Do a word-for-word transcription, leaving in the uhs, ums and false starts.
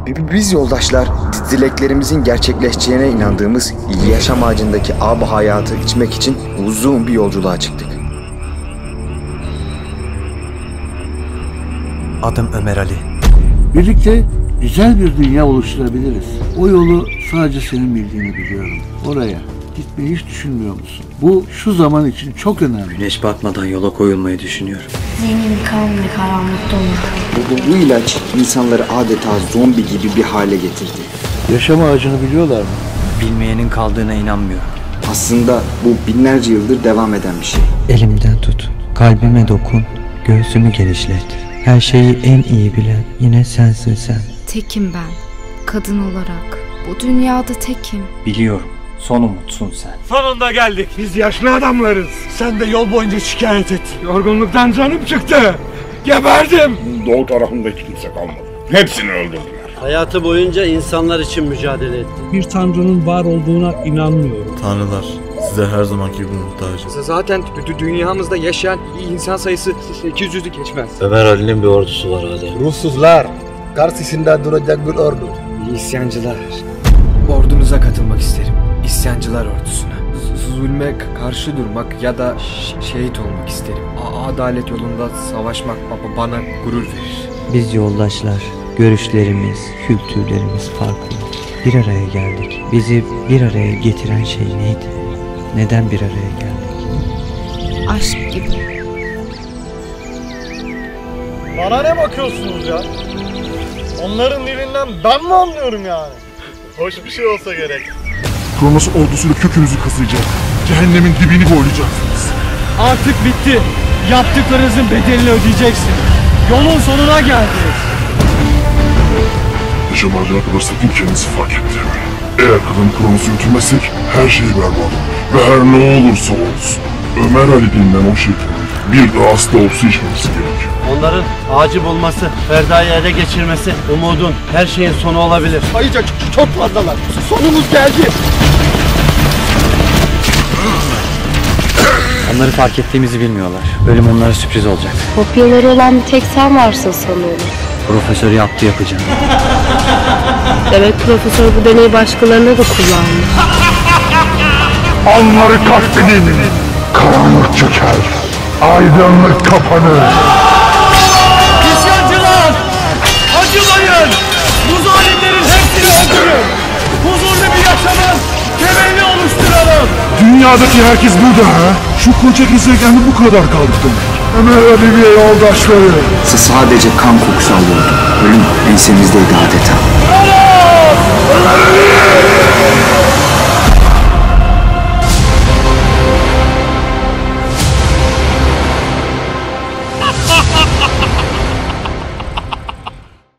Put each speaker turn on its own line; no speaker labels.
Biz yoldaşlar, dileklerimizin gerçekleşeceğine inandığımız yaşam ağacındaki ab hayatı içmek için uzun bir yolculuğa çıktık.
Adım Ömer Ali.
Birlikte güzel bir dünya oluşturabiliriz. O yolu sadece senin bildiğini biliyorum. Oraya gitmeyi hiç düşünmüyor musun? Bu şu zaman için çok önemli.
Güneş batmadan yola koyulmayı düşünüyorum.
Zihin kan ve karanlıkta olur.
Bu, bu ilaç insanları adeta zombi gibi bir hale getirdi.
Yaşam ağacını biliyorlar mı?
Bilmeyenin kaldığına inanmıyorum.
Aslında bu binlerce yıldır devam eden bir şey.
Elimden tut, kalbime dokun, göğsümü genişlet. Her şeyi en iyi bilen yine sensin sen.
Tekim ben, kadın olarak. Bu dünyada tekim.
Biliyorum, son umutsun sen.
Sonunda geldik. Biz yaşlı adamlarız. Sen de yol boyunca şikayet et. Yorgunluktan canım çıktı. Geberdim.
Doğu tarafında hiç kimse kalmadı. Hepsini öldürdüler.
Hayatı boyunca insanlar için mücadele etti.
Bir tanrının var olduğuna inanmıyorum.
Tanrılar, size her zamanki gibi muhtacım.
Zaten dünyamızda yaşayan insan sayısı sekiz yüzü geçmez.
Ömer Ali'nin bir ordusu var hadi.
Ruhsuzlar karşısında duracak bir ordu.
İsyancılar. Ordunuza katılmak isterim. İsyancılar ordusuna. Zulme karşı durmak ya da şehit olmak isterim. Adalet yolunda savaşmak bana gurur verir.
Biz yoldaşlar, görüşlerimiz, kültürlerimiz farklı. Bir araya geldik. Bizi bir araya getiren şey neydi? Neden bir araya geldik?
Aşk gibi.
Bana ne bakıyorsunuz ya? Onların dilinden ben mi anlıyorum yani? Hoş bir şey olsa gerek.
Kronos ordusuyla kökünüzü kazıyacak. Cehennemin dibini boylayacaksınız.
Artık bitti. Yaptıklarınızın bedelini ödeyeceksiniz. Yolun sonuna geldiniz.
Yaşam ağacına kadar sakın kendinizi fark ettirmeyin. Eğer kadın Kronos'u götürmezsek her şey berbat. Ve her ne olursa olsun Ömer Ali denilen o şeytanın bir daha asla olsa içmemesi gerekiyor.
Onların ağacı bulması, Ferda'yı ele geçirmesi, umudun, her şeyin sonu olabilir.
Ayrıca çok fazlalar. Sonumuz geldi.
Onları fark ettiğimizi bilmiyorlar. Ölüm onlara sürpriz olacak.
Kopyaları olan bir tek sen varsın sanıyorum.
Profesör yaptı yapacağım.
Demek profesör bu deneyi başkalarına da kullanmış.
Onları katledin. Karanlık çöker. Aydınlık kapanır.
İsyancılar! Acımayın! Bu zalimlerin hepsini öldürün! Huzurlu bir yaşamın temelini oluşturalım!
Dünyadaki herkes burada ha? Şu koca gezegende bu kadar kaldık demek. Ömer Ali ve yoldaşları.
Sadece kan kokusu alıyorduk. Ölüm ensemizdeydi adeta.